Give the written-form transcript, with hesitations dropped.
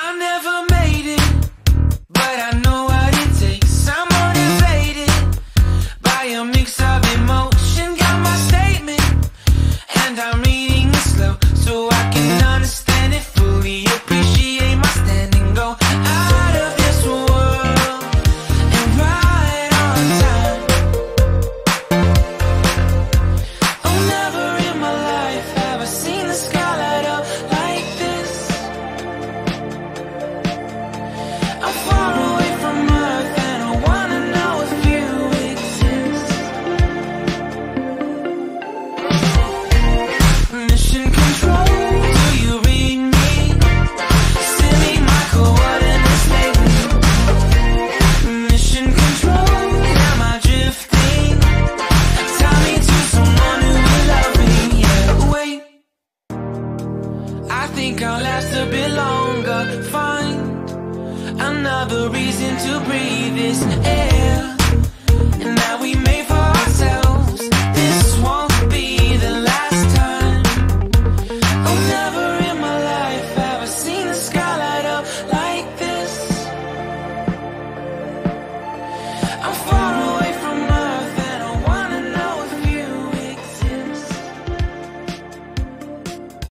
I never made it, but I know what it takes. I'm motivated by a mix of emotion. Got my statement, and I'm reading it slow so I can understand it fully. Appreciate my standing, go out of this world and right on time. Oh, never in my life have I seen the sky light up like this. I'm far away from Earth and I wanna know if you exist. Mission control, do you read me? Send me my coordinates lately. Mission control, am I drifting? Tie me to someone who will love me. Yeah, wait, I think I'll last a bit longer. Find another reason to breathe this air.